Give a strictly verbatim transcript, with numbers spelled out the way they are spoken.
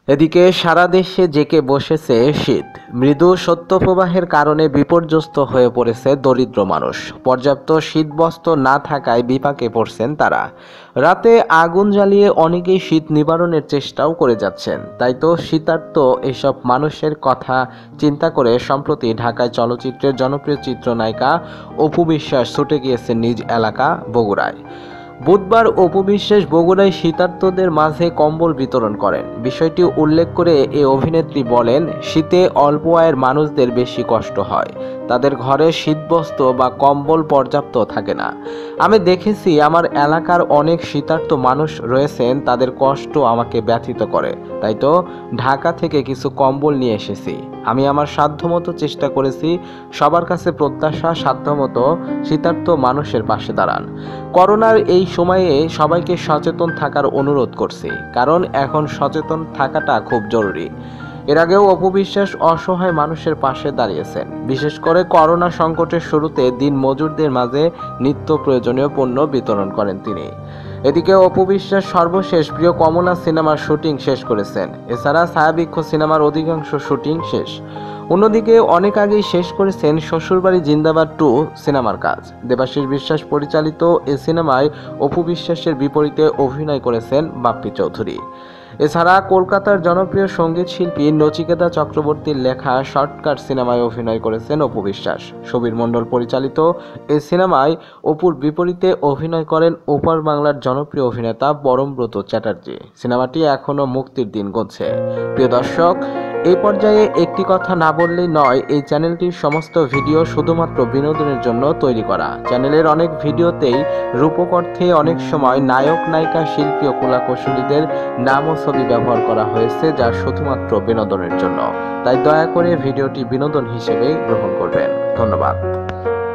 এদিকে সারা দেশে জেঁকে বসেছে শীত। মৃদু শৈত্যপ্রবাহের কারণে বিপর্যস্ত হয়ে পড়েছে দরিদ্র মানুষ। পর্যাপ্ত শীতবস্ত্র না থাকায় বিপাকে পড়ছেন তারা। রাতে আগুন জ্বালিয়ে অনেকেই শীত নিবারণের চেষ্টাও করে যাচ্ছেন। তাই তো শীতার্ত এসব মানুষের কথা চিন্তা করে সম্প্রতি ঢাকায় চলচ্চিত্রের জনপ্রিয় চিত্রনায়িকা অপু বিশ্বাস ছুটে গিয়েছেন নিজ এলাকা বগুড়ায়। বুধবার অপু বিশ্বাস বগুড়ায় শীতার্তদের মাঝে কম্বল বিতরণ করেন। বিষয়টি উল্লেখ করে এ অভিনেত্রী বলেন, শীতে অল্প আয়ের মানুষদের বেশি কষ্ট হয়। তাদের ঘরে শীতবস্ত্র বা কম্বল পর্যাপ্ত থাকে না। আমি দেখেছি আমার এলাকার অনেক শীতার্ত মানুষ রয়েছেন, তাদের কষ্ট আমাকে ব্যথিত করে। তাই তো ঢাকা থেকে কিছু কম্বল নিয়ে এসেছি। আমি আমার সাধ্যমতো চেষ্টা করেছি। সবার কাছে প্রত্যাশা সাধ্যমতো শীতার্ত মানুষের পাশে দাঁড়ান। করোনার এই সময়ে সবাইকে সচেতন থাকার অনুরোধ করছি, কারণ এখন সচেতন থাকাটা খুব জরুরি। এর আগেও অপু বিশ্বাস অসহায় মানুষের পাশে দাঁড়িয়েছেন। বিশেষ করে করোনা সংকটের শুরুতে দিন মজুরদের মাঝে নিত্য প্রয়োজনীয় পণ্য বিতরণ করেন তিনি। এদিকে অপু বিশ্বাস সর্বশেষ প্রিয় কমলা সিনেমার শুটিং শেষ করেছেন। এছাড়া ছায়াবৃক্ষ সিনেমার অধিকাংশ শুটিং শেষ। অন্যদিকে অনেক আগেই শেষ করেছেন শ্বশুরবাড়ি জিন্দাবাদ টু সিনেমার কাজ। দেবাশিস বিশ্বাস পরিচালিত এ সিনেমায় অপু বিশ্বাসের বিপরীতে অভিনয় করেছেন বাপ্পি চৌধুরী। এছাড়া কলকাতার জনপ্রিয় সঙ্গীত শিল্পী নচিকেতা চক্রবর্তীর লেখা শর্টকাট সিনেমায় অভিনয় করেছেন অপু বিশ্বাস। সুবীর মণ্ডল পরিচালিত এই সিনেমায় অপুর বিপরীতে অভিনয় করেন ওপার বাংলার জনপ্রিয় অভিনেতা পরমব্রত চ্যাটার্জি। সিনেমাটি এখনও মুক্তির দিন গুনছে। প্রিয় দর্শক, এই পর্যায়ে একটি কথা না বললেই নয়, এই চ্যানেলটির সমস্ত ভিডিও শুধুমাত্র বিনোদনের জন্য তৈরি করা। চ্যানেলের অনেক ভিডিওতেই রূপক অর্থে অনেক সময় নায়ক নায়িকা শিল্পী ও কলাকুশলীদের নাম ও ছবি ব্যবহার করা হয়েছে, যা শুধুমাত্র বিনোদনের জন্য। তাই দয়া করে ভিডিওটি বিনোদন হিসেবে গ্রহণ করবেন। ধন্যবাদ।